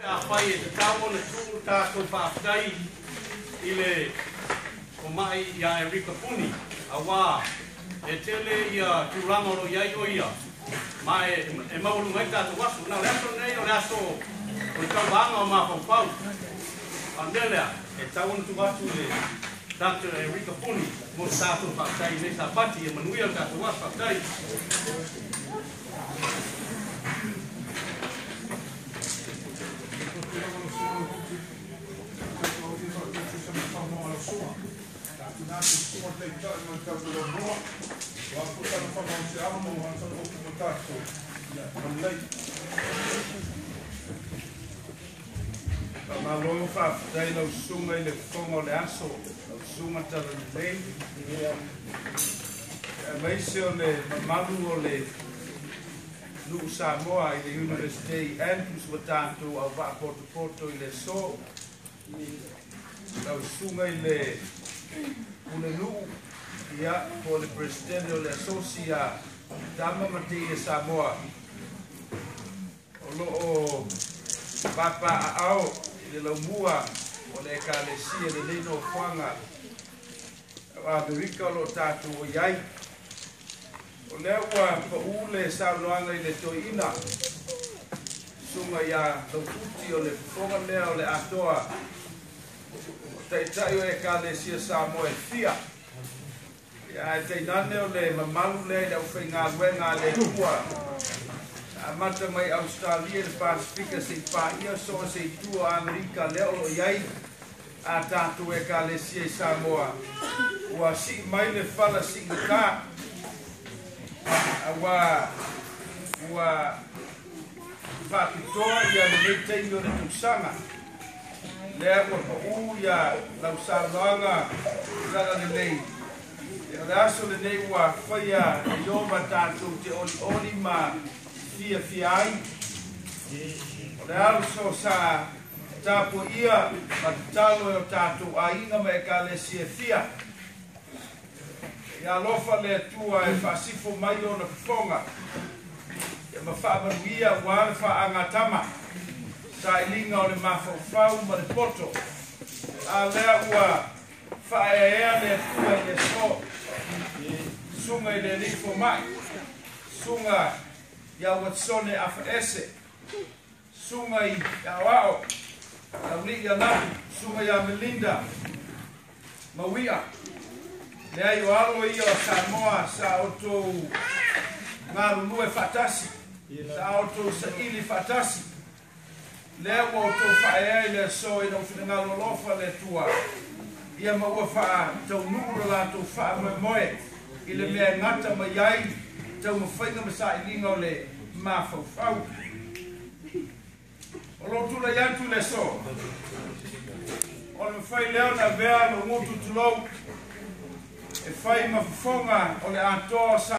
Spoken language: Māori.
AFA'ESE tau ona tu tātou whaatai I le o mai ia e rika puni a wā e tele ia tūrangoro iai o ia ma e mauru ngai tātou wasu na le aso nei o le aso o tau wanga o mawhawhau a nelea e tau ona tu watu le tātou e rika puni mo tātou whaatai nei sa pati e manuia tātou wasu whaatai Ma lo fa dai lo sunga le fongo le aso lo sunga tala le mai se le malu le lu Samoa I le University Andrews watanto a va porto I le so lo sunga le una lu ia po le presidente le associa dama Matia Samoa o lo papa ao le laumua o le ekalesia le leino whanga a Amerika lo tātou o iai o lea ua paule saunoanga I le toina sunga ia lauputi o le whonga lea o le atoa o taitai o ekalesia Samoa e fia ia e teinane o le mamalu lea le au whainga luenga le ua mata mai Australia le Pasifika se paia so se tua Amerika le o iai a tātou e kalesia I Samoa ua si mai le fala si ka ua whakitoa ia le teino le tusanga lea ua pa'u ia lau saunoanga rara le nei le aso le nei ua whaia e ioma tātou te oli ma fia ai o le also sa tapo ia matalo e o tātou ainga ma e kalesia fia ia lofa le tua e whasifo mai o na whonga e ma whaamanuia ua le whaangatama sa ilinga o le mawhawhau ma le poto a lea ua whaeea le tua I le so sunga I le rifo mai sunga ia watsone AFA'ESE sunga I awao auli ia natu sunga ia Melinda mawia lea I alo ia o Samoa sa oto ngalulu e fatasi sa oto sa ili fatasi lea ua oto whaea I le so ina ufina ngalolofa le tua ia maua wha tau nuru lato wha moe moe I le mea ngata ma iai tau mawhainga masa I linga o le mawhawhau. O lo tula iantu le so. O le mawhai leo na vea lo ngutu tulou. E whai mawhawhonga o le atoa sa